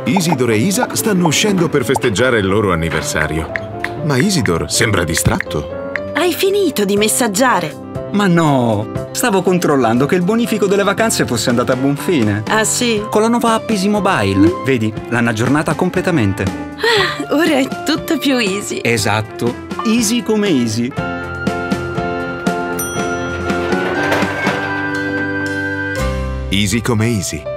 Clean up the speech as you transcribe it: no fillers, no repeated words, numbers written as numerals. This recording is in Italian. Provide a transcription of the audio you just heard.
Isidore e Isa stanno uscendo per festeggiare il loro anniversario. Ma Isidore sembra distratto. Hai finito di messaggiare? Ma no, stavo controllando che il bonifico delle vacanze fosse andato a buon fine. Ah sì? Con la nuova app Easy Mobile, vedi, l'hanno aggiornata completamente. Ora è tutto più easy. Esatto, easy come easy. Easy come Easy.